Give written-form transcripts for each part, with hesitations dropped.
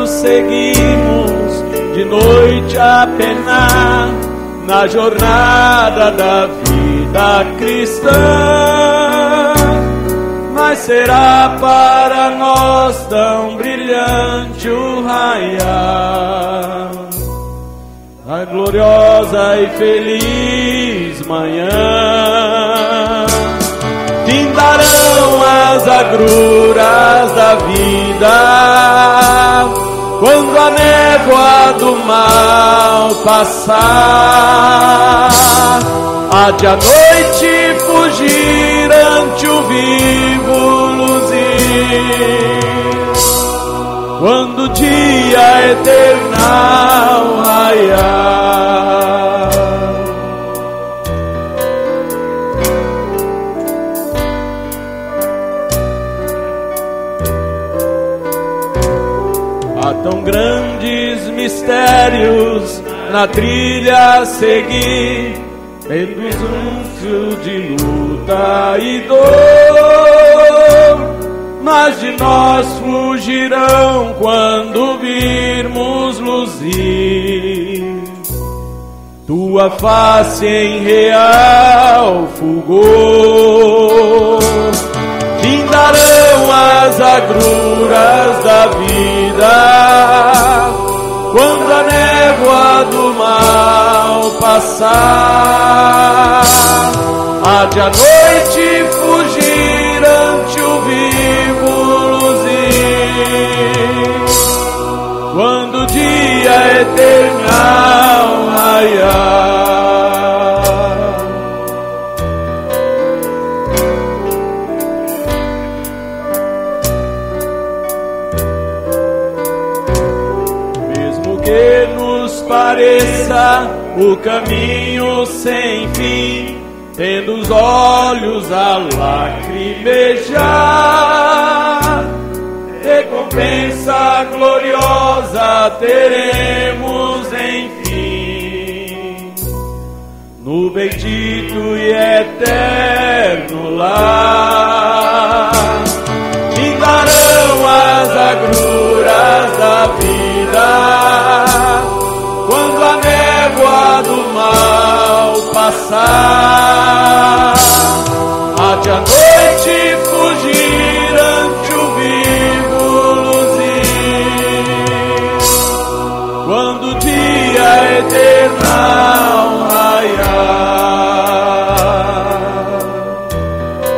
seguimos de noite a penar na jornada da vida cristã, mas será para nós tão brilhante o raiar da gloriosa e feliz manhã. Findarão as agruras da vida quando a névoa do mal passar. Há de a noite fugir ante o vivo luzir, quando o dia eternal raiar. Há tão grandes mistérios na trilha a seguir, medos anúncios de luta e dor, mas de nós fugirão quando virmos luzir tua face em real fulgor. Findarão as agruras da vida quando a névoa do mal passar. Há de a noite fugir ante o vivo luzir, quando o dia eternal raiar. Mesmo que nos pareça o caminho sem fim, tendo os olhos a lacrimejar, recompensa gloriosa teremos enfim, no bendito e eterno lar. Findarão as agruras da vida quando a névoa do mal passar. Há de a noite fugir ante o vivo luzir, quando o dia eternal raiar.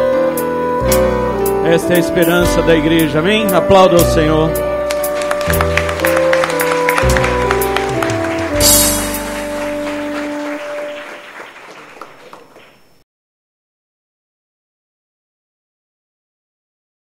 Esta é a esperança da igreja, amém? Aplauda ao Senhor.